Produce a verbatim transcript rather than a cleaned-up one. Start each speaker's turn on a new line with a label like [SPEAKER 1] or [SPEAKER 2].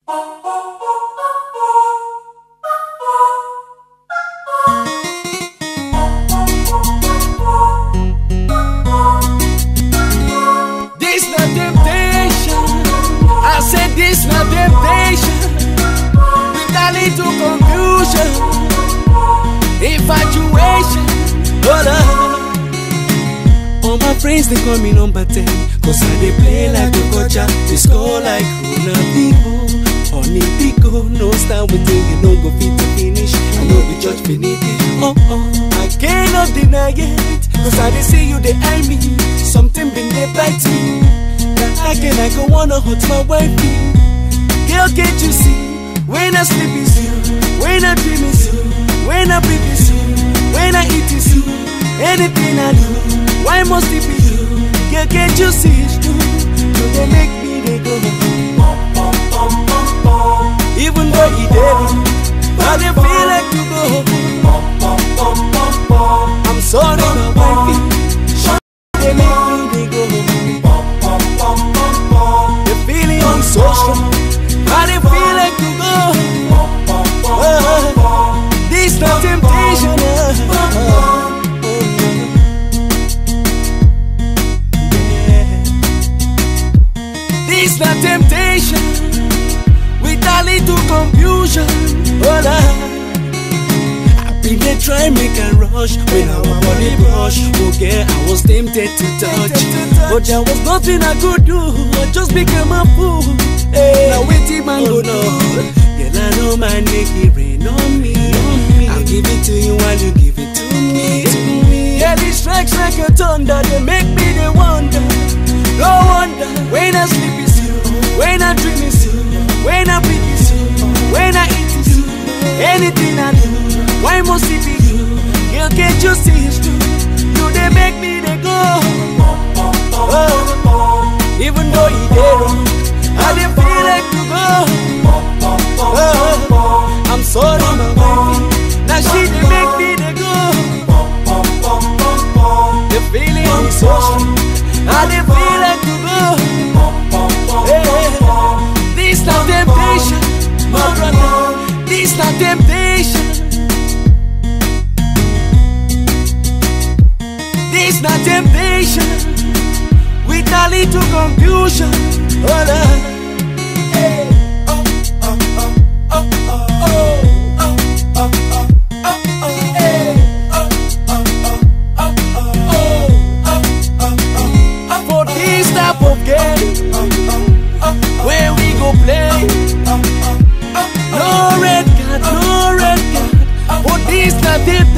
[SPEAKER 1] This not temptation. I said this not temptation. With a little confusion, infatuation. Hold on. All my friends they call me number ten, cause I they play like a coach, they score like Ronaldinho. Honey Pico, no stand with you, you don't go fit to finish. I know the judge finite. Oh oh, I cannot deny it, cause I they see you they eye me. Something been there bite me. Now I can I go wanna hurt my wifey. Girl, can't you see? When I sleep is you, when I dream is you, when I breathe is you, when I eat is you. Anything I do, why must it be you? Girl, can't you see it's true? You they make me they go. Even though he did, I they feel like to go. I'm sorry, my wifey. They make me they go. The feeling is so strong. I they feel like to go. Uh, this not temptation. Uh, This not temptation. With a little confusion. Hold on. I've been there trying make a rush. When our body brush, okay, I was tempted to touch, but there was nothing I could do. I just became a fool. Hey, now waiting man go no. Girl, I know my naked rain on me. I'll give it to you while you give it to me. Yeah, it strikes like a thunder. They make me they wonder. No wonder when I sleep is you, when I dream is you, when I breathe is you, when I eat is you. Anything I do, why must it be you? Girl, can't you see it's true? You they make me they go. Oh, even though you did wrong, I didn't feel like to go. Oh, I'm sorry, my wifey. Now she they make me they go. The feeling is so strong. I didn't feel like to go. Hey, this not temptation, my brother. This not temptation. This not temptation. With a little confusion. Hold on. Hey. Oh, oh, oh, oh, oh, oh, oh, oh, oh, oh, oh, hey. Type of game where we go play. No red card, no red card. But this not the